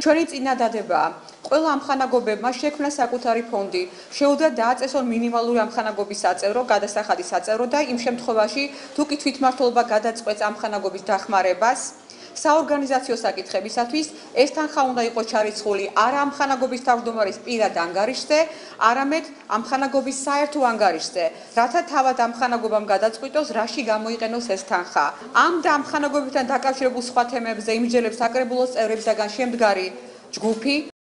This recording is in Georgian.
ჩვენი წინადადებაა. ყველა ამხანაგობებმა შექმნა საკუთარი ფონდი, შეუძლია დააწესონ მინიმალური ამხანაგობის საწევრო, გადასახადის საწევრო და იმ შემთხვევაში, თუ კი თვითმმართველობა გადაწყვეტს ამხანაგობის დახმარებას, საორგანიზაციო საკითხებისათვის ეს თანხა უნდა იყოს ჩარიცხული არა ამხანაგობის თავმჯდომარის პირად ანგარიშზე, არამედ ამხანაგობის საერთო ანგარიშზე, რათა თავად ამხანაგობამ გადაწყვიტოს, რაში გამოიყენოს ეს თანხა. ამ და ამხანაგობებთან დაკავშირებულ სხვა თემებზე იმსჯელებს საკრებულოს წევრებისაგან შემდგარი ჯგუფი